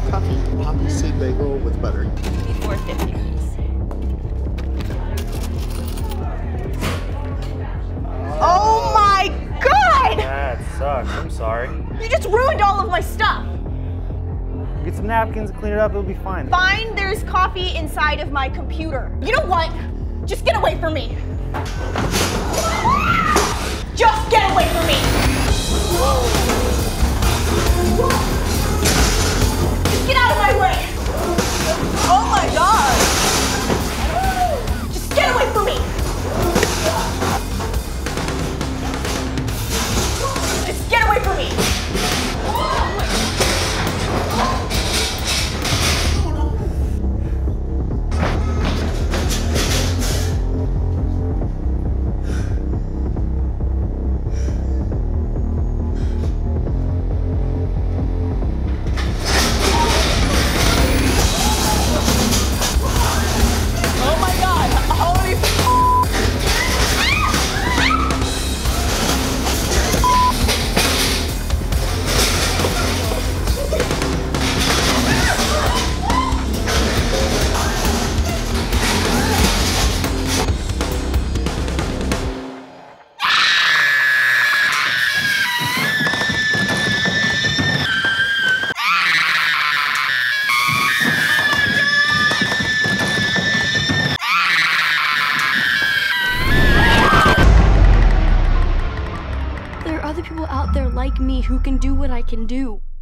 coffee, poppy seed bagel with butter. $4.50, please. Oh my God! That sucks. I'm sorry. You just ruined all of my stuff. Get some napkins and clean it up. It'll be fine. Fine, there's coffee inside of my computer. You know what? Just get away from me. Just get away from me. Just get out of my way. Oh my God. Just get away from me. Just get away from me. There are other people out there like me who can do what I can do.